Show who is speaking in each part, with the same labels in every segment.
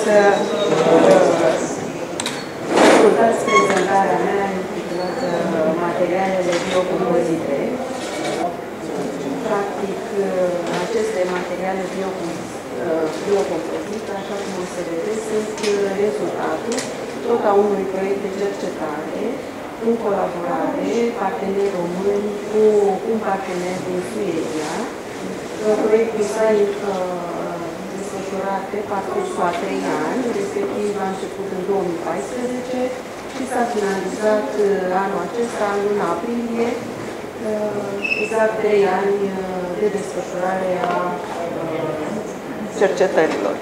Speaker 1: să ascultați prezentarea mea intitulată Materialele biocompozite. Practic, aceste materiale biocompozite, așa cum o să vedeți, sunt rezultatul tot a unui proiect de cercetare în colaborare, parteneri români cu un partener din Suedia. Proiectul s-a desfășurat pe parcursul a 3 ani, respectiv a început în 2014 și s-a finalizat anul acesta, în luna aprilie, exact 3 ani de desfășurare a cercetărilor.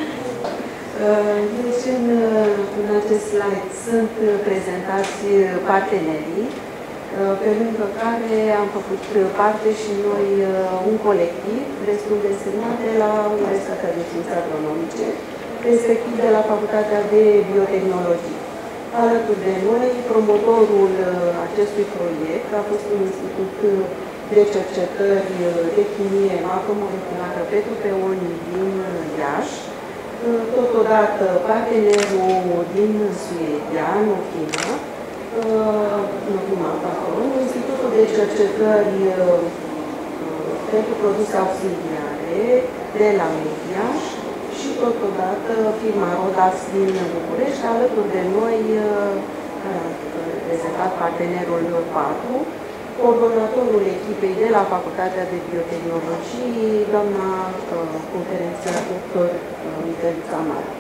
Speaker 1: Deci, în acest slide sunt prezentați partenerii, pe lângă care am făcut parte și noi un colectiv destul de însemnat de la Universitatea de Științe Agronomice, respectiv de la Facultatea de Biotehnologie. Alături de noi, promotorul acestui proiect a fost un institut de cercetări de chimie macromoleculară Petru Peoni din Iași, totodată partenerul din Suedia, Nofima, Institutul de Cercetări pentru Produse Auxiliare de la Mediaș și totodată firma Rodas din București, alături de noi, care a prezentat partenerul 4, coordonatorul echipei de la Facultatea de Biotehnologie, doamna conferențiar dr. Mihăița Mare.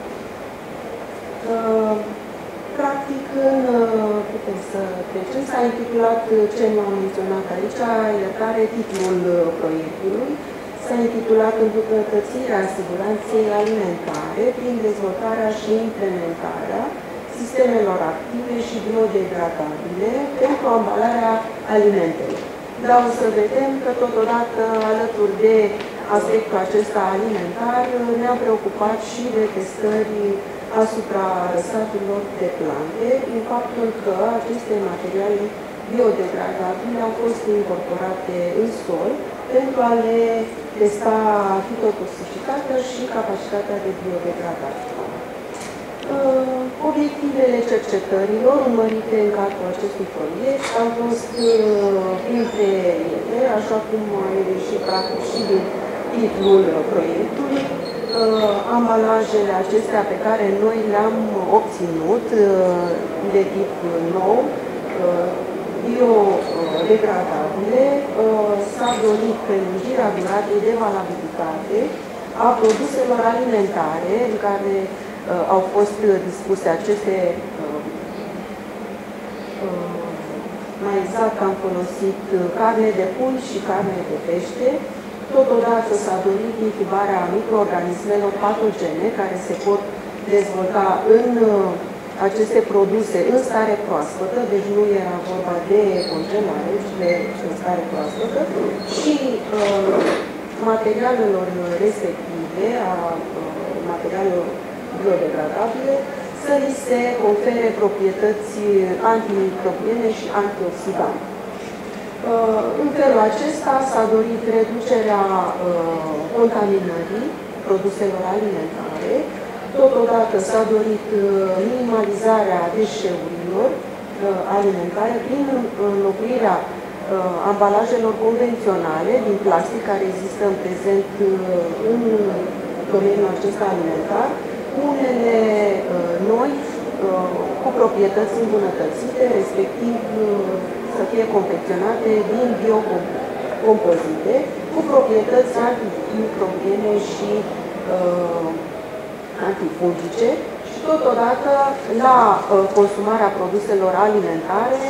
Speaker 1: Practic, putem să trecem, s-a intitulat, ce nu am menționat aici, iertare, titlul proiectului, s-a intitulat Îmbunătățirea siguranței alimentare prin dezvoltarea și implementarea sistemelor active și biodegradabile pentru ambalarea alimentelor. Dar o să vedem că totodată, alături de aspectul acesta alimentar, ne-a preocupat și de testări asupra răsaturilor de plante, prin faptul că aceste materiale biodegradabile au fost incorporate în sol pentru a le testa fitotoxicitatea și capacitatea de biodegradare. Obiectivele cercetărilor urmărite în cadrul acestui proiect au fost printre ele, așa cum a ieșit practic și din titlul proiectului, ambalajele acestea pe care noi le-am obținut de tip nou, biodegradabile, s-a dorit prelungirea duratei de valabilitate a produselor alimentare în care au fost dispuse aceste, mai exact am folosit carne de pui și carne de pește. Totodată s-a dorit incubarea microorganismelor patogene care se pot dezvolta în aceste produse în stare proaspătă, deci nu era vorba de congelare, ci de stare proaspătă, și materialelor respective, a materialelor biodegradabile, să li se confere proprietăți antimicrobiene și antioxidante. În felul acesta s-a dorit reducerea contaminării produselor alimentare, totodată s-a dorit minimalizarea deșeurilor alimentare prin înlocuirea ambalajelor convenționale din plastic care există în prezent în domeniul acesta alimentar, unele noi cu proprietăți îmbunătățite, respectiv să fie confecționate din biocompozite, cu proprietăți antimicrobiene și antifungice și totodată la consumarea produselor alimentare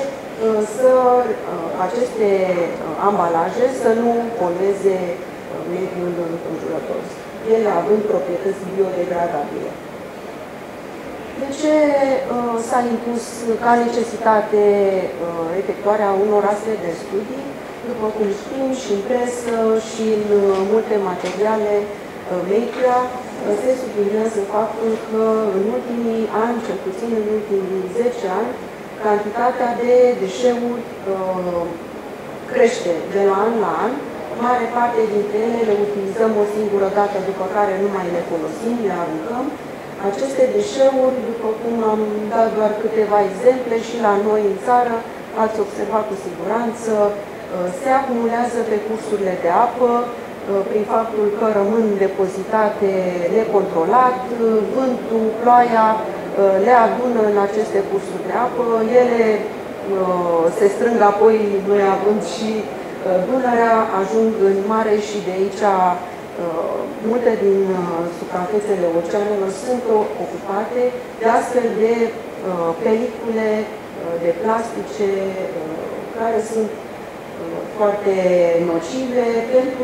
Speaker 1: aceste ambalaje să nu polueze mediul înconjurător, ele având proprietăți biodegradabile. De ce s-a impus ca necesitate efectuarea unor astfel de studii? După cum știm, și în presă și în multe materiale media, se subliniază faptul că în ultimii ani, cel puțin în ultimii 10 ani, cantitatea de deșeuri crește de la an la an. Mare parte dintre ele le utilizăm o singură dată, după care nu mai le folosim, le aruncăm. Aceste deșeuri, după cum am dat doar câteva exemple și la noi în țară, ați observat cu siguranță, se acumulează pe cursurile de apă, prin faptul că rămân depozitate necontrolat, vântul, ploaia le adună în aceste cursuri de apă, ele se strâng apoi, noi având și Dunărea, ajung în mare și de aici multe din suprafețele oceanelor sunt ocupate de astfel de pelicule de plastice care sunt foarte nocive pentru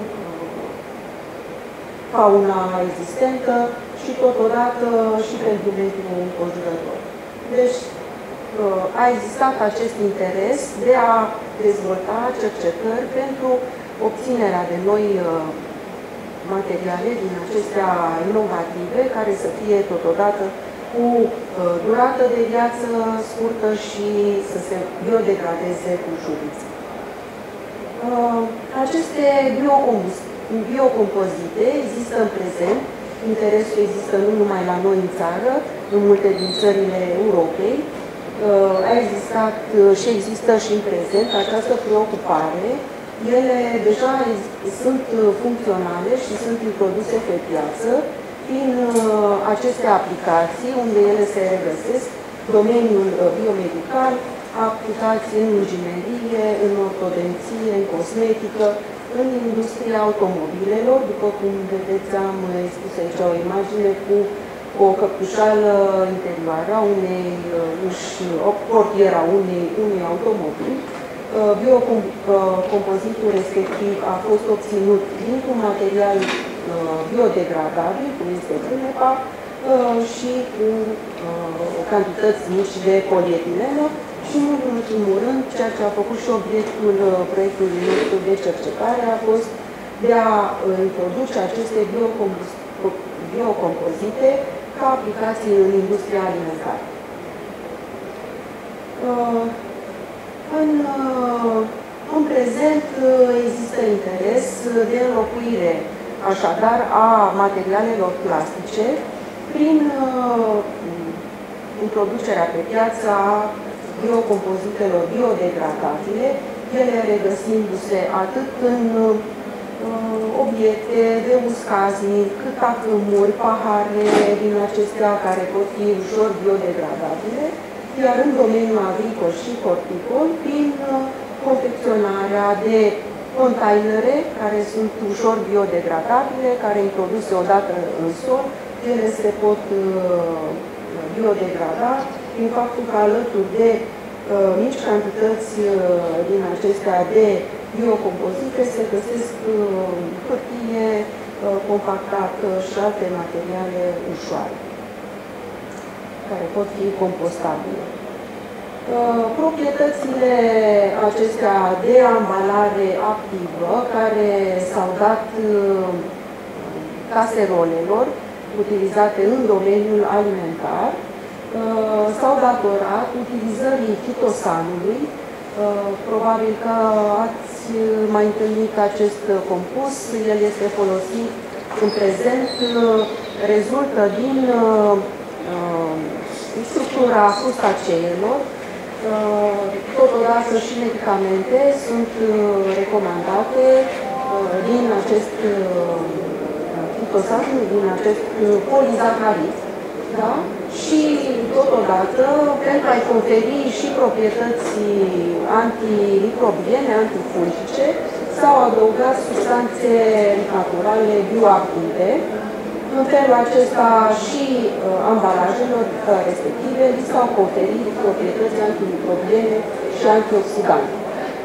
Speaker 1: fauna existentă și totodată și pentru mediul înconjurător. Deci a existat acest interes de a dezvolta cercetări pentru obținerea de noi materiale din acestea inovative, care să fie totodată cu durată de viață scurtă și să se biodegradeze cu ușurință. Aceste biocompozite există în prezent, interesul există nu numai la noi în țară, în multe din țările Europei, a existat și există și în prezent această preocupare. Ele deja sunt funcționale și sunt introduse pe piață prin aceste aplicații, unde ele se regăsesc, domeniul biomedical, aplicații în inginerie, în ortodonție, în cosmetică, în industria automobilelor. După cum vedeți, am expus aici o imagine cu o căptușală interioară a unei o portiera unui automobil. Biocompozitul respectiv a fost obținut dintr-un material biodegradabil, cum este PNEPA, și cu cantități mici de polietilenă și, în ultimul rând, ceea ce a făcut și obiectul proiectului nostru de cercetare a fost de a introduce aceste biocompozite ca aplicații în industria alimentară. În prezent există interes de înlocuire, așadar, a materialelor plastice prin introducerea pe piață a biocompozitelor biodegradabile, ele regăsindu-se atât în obiecte de uscaznic, cât acâmuri, pahare din acestea care pot fi ușor biodegradabile, iar în domeniul agricol și horticol, prin confecționarea de containere care sunt ușor biodegradabile, care introduse odată în sol, ele se pot biodegrada prin faptul că alături de mici cantități din acestea de biocompozite se găsesc hârtie compactată și alte materiale ușoare care pot fi compostabile. Proprietățile acestea de ambalare activă care s-au dat caserolelor utilizate în domeniul alimentar s-au datorat utilizării chitosanului. Probabil că ați mai întâlnit acest compus, el este folosit în prezent, rezultă din structura crustaceelor. Totodată și medicamente sunt recomandate din acest chitosan, din acest polizacarid. Da? Și totodată, pentru a-i conferi și proprietăți antimicrobiene, antifungice, s-au adăugat substanțe naturale bioactive. În felul acesta și ambalajelor respective li s-au conferit proprietăți antimicrobiene și antioxidante.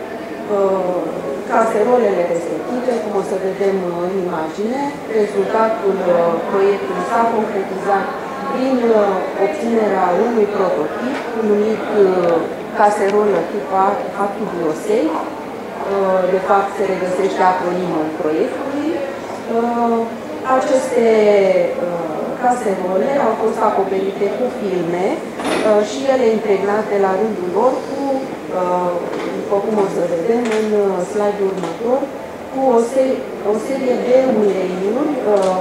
Speaker 1: Caserolele respective, cum o să vedem în imagine, rezultatul proiectului s-a concretizat prin obținerea unui prototip numit caserolă tip Atubiosei. De fapt, se regăsește acronimul proiectului. Aceste caserole au fost acoperite cu filme și ele impregnate la rândul lor cu, după cum o să vedem în slide-ul următor, cu o serie de uleiuri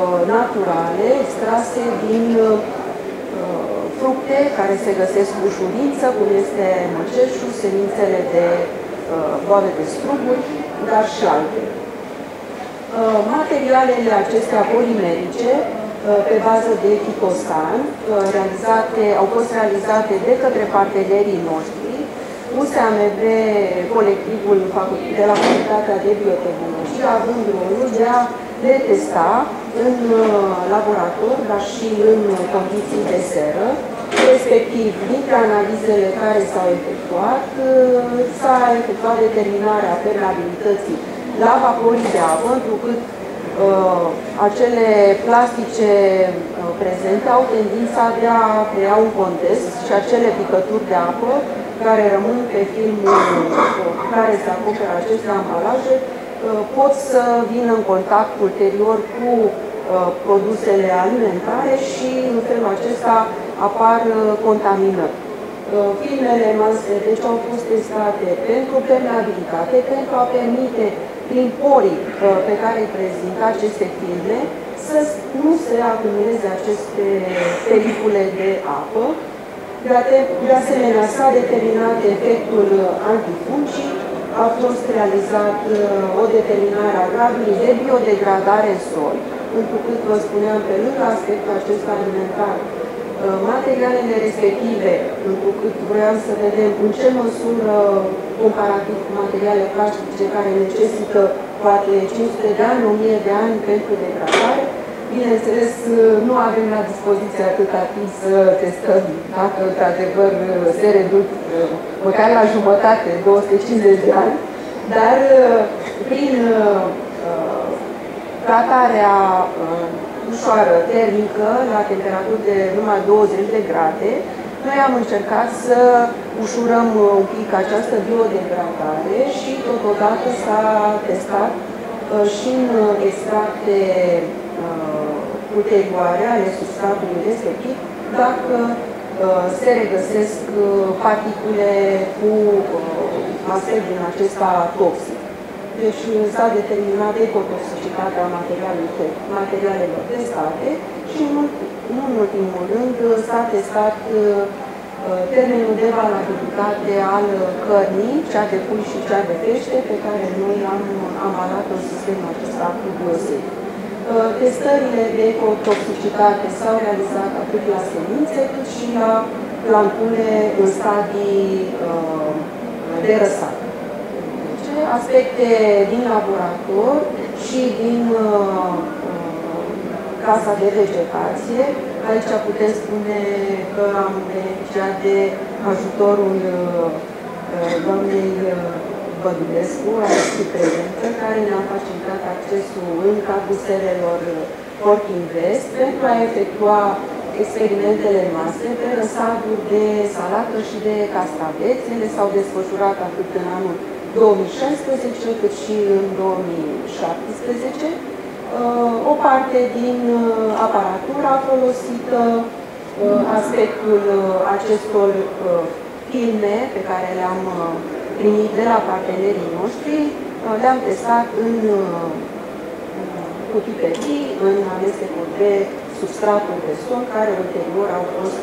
Speaker 1: naturale extrase din fructe care se găsesc cu ușurință, cum este măceșul, semințele de boabe de struguri, dar și alte. Materialele acestea polimerice, pe bază de chitosan, au fost realizate de către partenerii noștri, USAMB, colectivul de la Facultatea de Biotehnologie, având rolul de a le testa în laborator, dar și în condiții de seră, respectiv, dintre analizele care s-au efectuat, s-a efectuat determinarea permeabilității la vaporii de apă, întrucât acele plastice prezente au tendința de a crea un context și acele picături de apă care rămân pe filmul care se acoperă aceste ambalaje pot să vină în contact ulterior cu produsele alimentare și în felul acesta apar contaminări. Filmele noastre deci au fost testate pentru permeabilitate, pentru a permite prin porii pe care îi prezintă aceste filme să nu se acumuleze aceste pelicule de apă. De asemenea, s-a determinat efectul antifungic, a fost realizat o determinare a gradului de biodegradare în sol, întrucât, vă spuneam, pe lângă aspectul acesta alimentar, materialele respective, întrucât vroiam să vedem în ce măsură, comparativ cu materiale plastice care necesită poate 500 de ani, 1000 de ani pentru degradare, bineînțeles, nu avem la dispoziție atâta timp să testăm dacă, într-adevăr, se reduc măcar la jumătate, 250 de ani, dar prin tratarea ușoară termică la temperaturi de numai 20 de grade, noi am încercat să ușurăm un pic această biodegradare și totodată s-a testat și în extracte ulterioare ale substratului respectiv, dacă se regăsesc particule cu aspect din acesta toxic. Deci s-a determinat ecotoxicitatea materialelor testate și, nu în ultimul rând, s-a testat termenul de valabilitate al cărnii, cea de pui și cea de pește, pe care noi am ambalat în sistemul acesta cu biosec. Testările de ecotoxicitate s-au realizat atât la semințe, cât și la plantule în stadii de răsare. Aspecte din laborator și din casa de vegetație. Aici putem spune că am beneficiat de ajutorul doamnei Bădulescu, aici prezentă, care ne-a facilitat accesul în cadrul serelor Portinvest pentru a efectua experimentele noastre pe răsaduri de salată și de castraveți. Ele s-au desfășurat atât în anul 2016 cât și în 2017. O parte din aparatura folosită, aspectul acestor filme pe care le-am primit de la partenerii noștri, le-am testat în cutii petii, în amestecuri de substraturi de sol, care ulterior au fost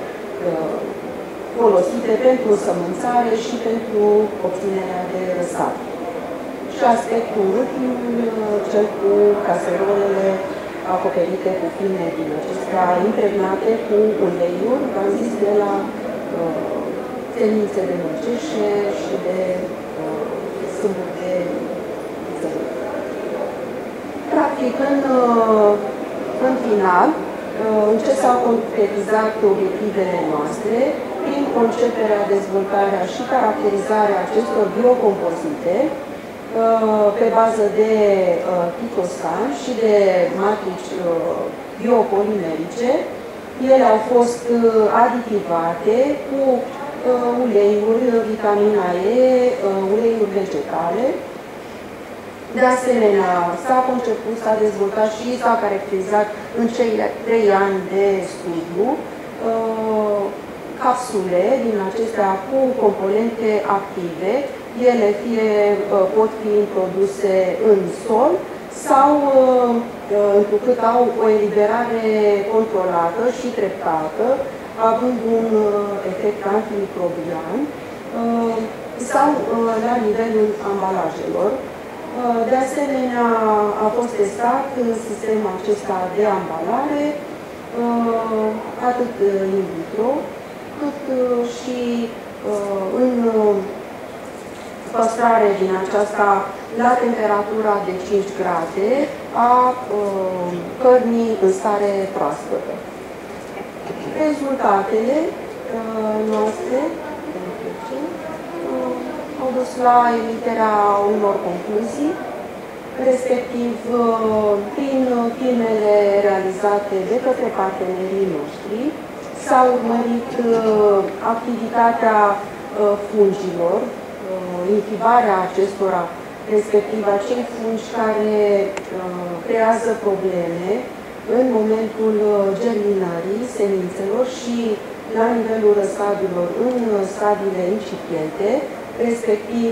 Speaker 1: folosite pentru sămânțare și pentru obținerea de răsare. Și aspectul ultimul, cel cu caserolele acoperite cu filme din acestea impregnate cu uleiuri, v-am zis, de la semințe de măceșe și de sâmburi de țăruri. Practic, în final, în ce s-au concretizat obiectivele noastre, prin conceperea, dezvoltarea și caracterizarea acestor biocompozite, pe bază de chitosan și de matrici biopolimerice, ele au fost aditivate cu uleiuri, vitamina E, uleiuri vegetale. De asemenea, s-a conceput, s-a dezvoltat și s-a caracterizat în cei 3 ani de studiu capsule din acestea cu componente active. Ele fie pot fi introduse în sol sau, întrucât au o eliberare controlată și treptată, având un efect antimicrobian, sau la nivelul ambalajelor. De asemenea, a fost testat sistemul acesta de ambalare, atât in vitro, cât și în păstrare din aceasta la temperatura de 5 grade a cărnii în stare proaspătă. Rezultatele noastre au dus la emiterea unor concluzii, respectiv prin filmele realizate de către partenerii noștri. S-a urmărit activitatea fungilor, inhibarea acestora, respectiv acei fungi care creează probleme în momentul germinării semințelor și la nivelul răsadilor în stadiile incipiente, respectiv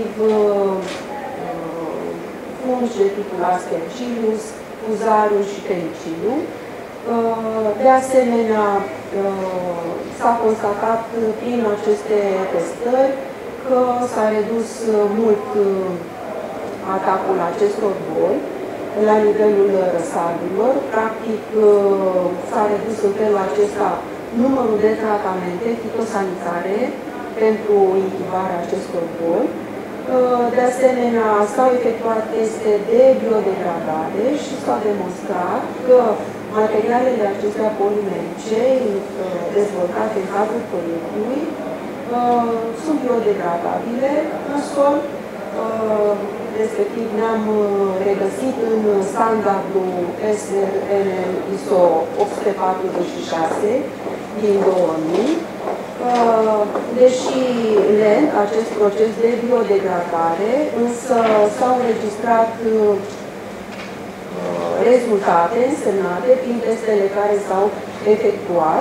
Speaker 1: fungi de tipul Aspergillus, Fusarium și Penicillium. De asemenea, s-a constatat prin aceste testări că s-a redus mult atacul acestor boli la nivelul răsadilor. Practic, s-a redus în felul acesta numărul de tratamente fitosanitare pentru inhibarea acestor boli. De asemenea, s-au efectuat teste de biodegradare și s-a demonstrat că materialele acestea polimerice dezvoltate în cadrul proiectului sunt biodegradabile în sol, respectiv ne-am regăsit în standardul SRN ISO 846 din 2000. Deși lent acest proces de biodegradare, însă s-au înregistrat rezultate însemnate prin testele care s-au efectuat.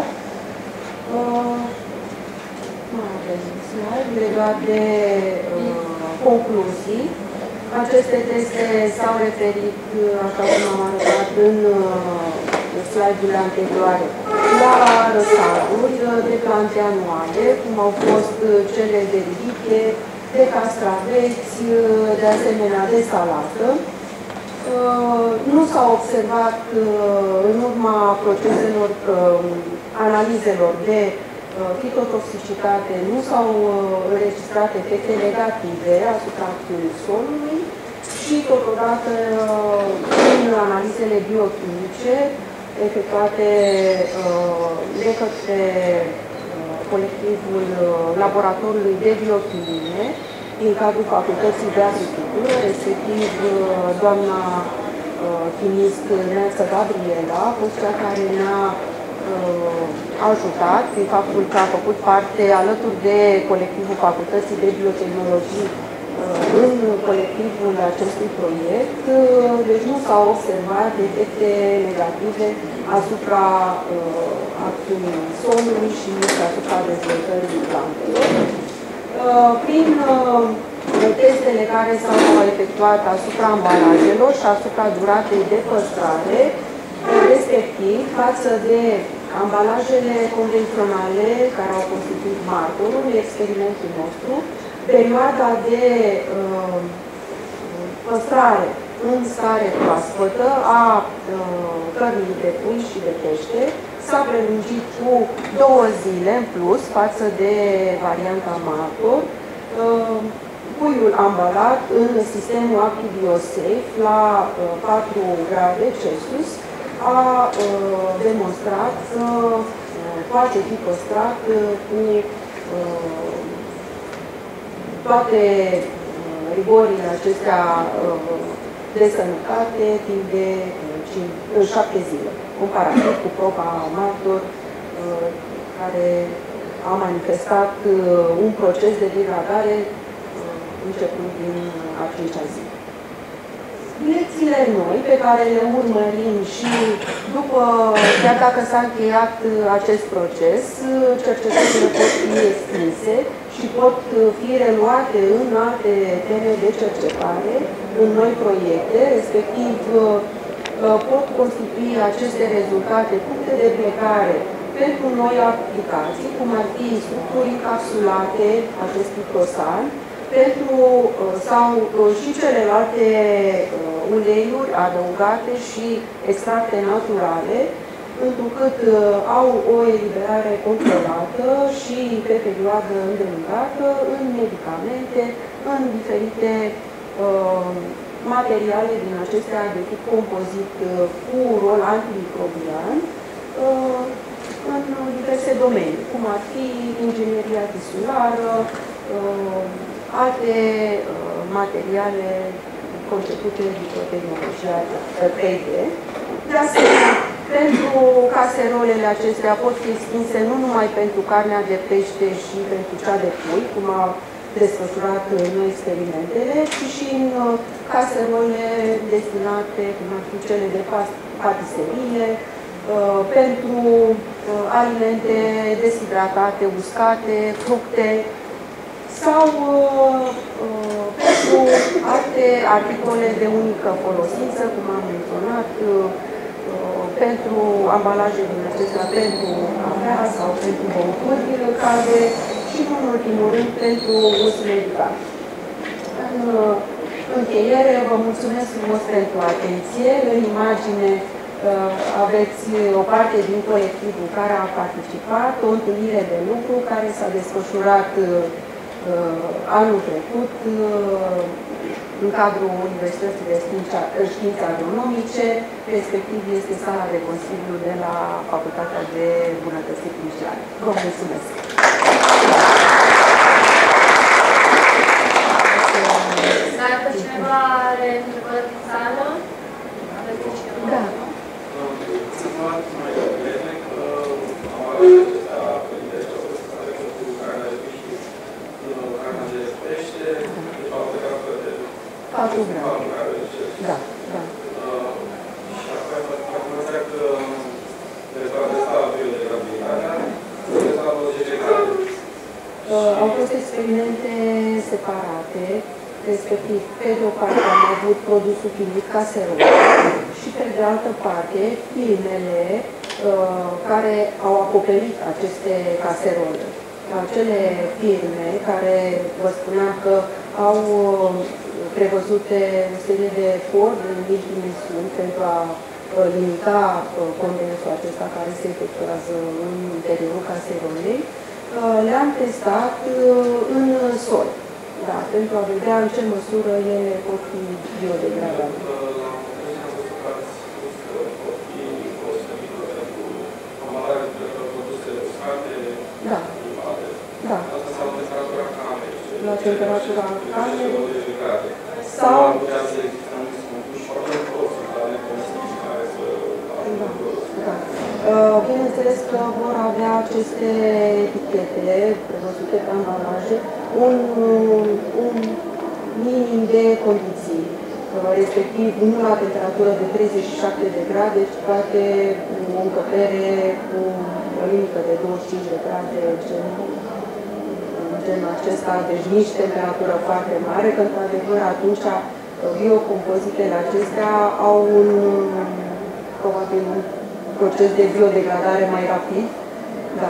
Speaker 1: Legat de concluzii, aceste teste s-au referit, așa cum am arătat în slide-urile anterioare, la răsaduri de plante anuale, cum au fost cele de ridiche, de castraveți, de asemenea de salată. Nu s-au observat în urma proceselor, analizelor de fitotoxicitate, nu s-au înregistrat efecte negative asupra acțiunii solului și totodată în analizele biochimice efectuate de către colectivul laboratorului de biochimie din cadrul Facultății de Agricultură, respectiv doamna chimist Neață Gabriela, a fost cea care ne-a ajutat prin faptul că a făcut parte alături de colectivul Facultății de Biotehnologii în colectivul acestui proiect. Deci nu s-au observat efecte negative asupra acțiunii solului și nici asupra dezvoltării plantelor. Prin testele care s-au efectuat asupra ambalajelor și asupra duratei de păstrare, respectiv față de ambalajele convenționale care au constituit martorul experimentul nostru, perioada de păstrare în stare proaspătă a cărnii de pui și de pește s-a prelungit cu 2 zile în plus față de varianta martor. Puiul ambalat în sistemul ActiBioSafe la 4 grade Celsius a demonstrat că poate fi păstrat cu toate rigorile acestea de sănătate timp de 7 zile, comparativ cu proba martor, care a manifestat un proces de degradare începând din a 5-a zi. Lecțiile noi pe care le urmărim și după, chiar dacă s-a încheiat acest proces, cercetările pot fi extinse și pot fi reluate în alte teme de cercetare, în noi proiecte, respectiv pot constitui aceste rezultate puncte de plecare pentru noi aplicații, cum ar fi structuri încapsulate, acest tiprosan, sau și celelalte uleiuri adăugate și extracte naturale, întrucât au o eliberare controlată și pe perioadă îndelungată în medicamente, în diferite materiale din acestea de tip compozit cu rol antimicrobian în diverse domenii, cum ar fi ingineria tisulară, alte materiale concepute după tehnologia 3D. De asemenea, pentru caserolele acestea pot fi stinse nu numai pentru carnea de pește și pentru cea de pui, cum au desfășurat noi experimentele, ci și în caserole destinate, cum ar fi cele de patiserie, pentru alimente deshidratate, uscate, fructe, sau pentru alte articole de unică folosință, cum am menționat, pentru ambalaje din acestea, pentru cafea sau pentru băuturi calde și, în ultimul rând, pentru uz medical. În încheiere, vă mulțumesc frumos pentru atenție. În imagine aveți o parte din colectivul care a participat, o întâlnire de lucru care s-a desfășurat anul trecut în cadrul Universității de Științe Agronomice, respectiv este sala de consiliu de la Facultatea de Bunătățiri Clinicale. Vă mulțumesc!
Speaker 2: Dacă cineva are întrebări în sală, aveți cineva?
Speaker 1: Da. Da, da.
Speaker 3: Și apoi am înțeleg că rezultatele astea biodegradabilitatea sunt la 20 de grade.
Speaker 1: Au fost experimente separate, respectiv, pe de o parte am avut produsul finit caserole și pe de altă parte filmele care au acoperit aceste caserole. Acele firme care vă spuneam că au prevăzute o serie de for în mici dimensiuni pentru a limita condensul acesta care se efectuează în interiorul caserolei, le-am testat în sol, da, pentru a vedea în ce măsură ele pot fi biodegradabile. Da. Da. La temperatura camerei sau... Bineînțeles că vor avea aceste etichete prevăzute pe ambalaje un minim de condiții, respectiv nu la temperatură de 37 de grade, ci poate o încăpere cu o limită de 25 de grade, genul acesta, deci nici temperatură foarte mare, că într-adevăr atunci biocompozitele acestea au probabil un proces de biodegradare mai rapid. Da.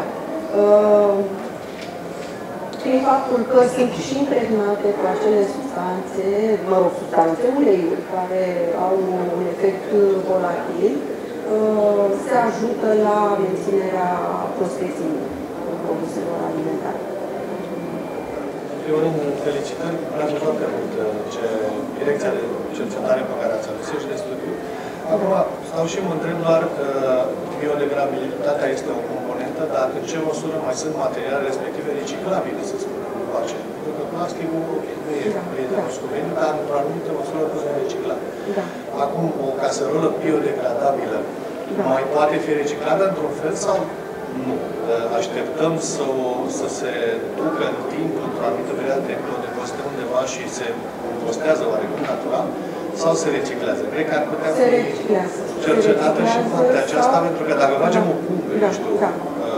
Speaker 1: Prin faptul că sunt și impregnate cu acele substanțe, uleiuri care au un efect volatil, se ajută la menținerea prospeții produselor alimentare.
Speaker 4: În primul rând, felicitări, îmi place foarte mult direcția de cercetare pe care ați ales și de studiu. Acum, stau și mă întreb doar că biodegradabilitatea este o componentă, dar în ce măsură mai sunt materiale respective reciclabile, să spunem, cu acele. Pentru că plasticul nu e prietenos cu mediul, dar într-o anumită măsură poate fi reciclat. Acum, o caserolă biodegradabilă mai poate fi reciclată într-un fel sau nu? Așteptăm să se ducă în timp, într-o anumită perioadă de timp, unde costă undeva și se postează oarecum natural, sau se reciclează? Cred că ar putea fi cercetată și partea aceasta, pentru că dacă facem o pungă, nu știu,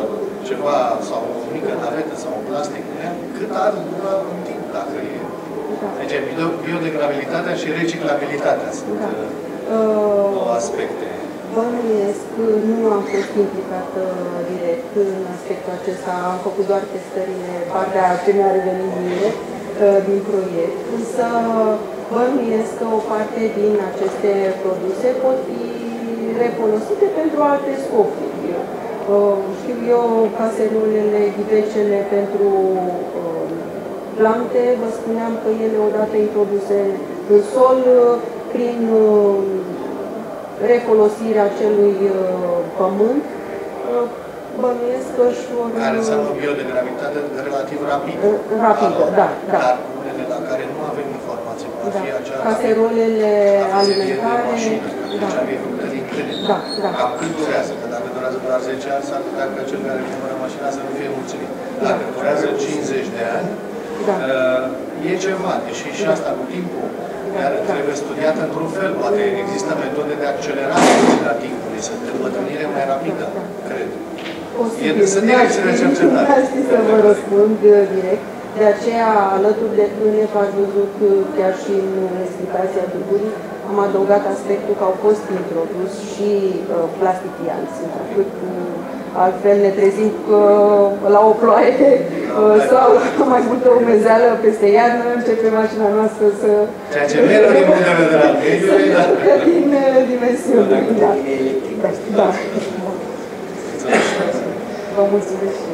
Speaker 4: ceva sau o mică navetă sau un plastic, cât ar dura în timp dacă e. Deci biodegradabilitatea și reciclabilitatea sunt două aspecte.
Speaker 1: Bănuiesc, nu am fost implicată direct în aspectul acesta, am făcut doar testările, partea ce mi-a revenit mie din proiect, însă bănuiesc că o parte din aceste produse pot fi refolosite pentru alte scopuri. Știu eu, caserulele, ghivecele pentru plante, vă spuneam că ele odată introduse în sol, prin refolosirea acelui pământ, bănuiesc că își vor...
Speaker 4: Care înseamnă biodegradabilitate relativ rapidă.
Speaker 1: Rapidă, da.
Speaker 4: Dar unele la care nu avem informații, cum ar fi acea...
Speaker 1: Caserolele alimentare...
Speaker 4: Deci avem făcută din tâne. Cam cât durează? Că dacă durează doar 10 ani, s-ar putea că cel care cumpără mașina să nu fie mulțumit. Dacă durează 50 de ani, e ceva, deși și asta cu timpul. Iar trebuie studiat într-un fel. Poate există metode de accelerare a timpului, să te îmbătrânire mai rapidă, cred. Sunt direcțiile de cercetare.
Speaker 1: Nu știu să vă răspund direct. De aceea, alături de TUNEF, ați văzut chiar și în explicația tuburii, am adăugat aspectul că au fost introdus și plastifianți, încât altfel ne trezim la o ploaie sau mai multă umezeală peste iarnă, începe mașina noastră să...
Speaker 4: Ceea ce mereu din punct de vedere al mediului, dar...
Speaker 1: Din dimensiune, da. Vă mulțumesc.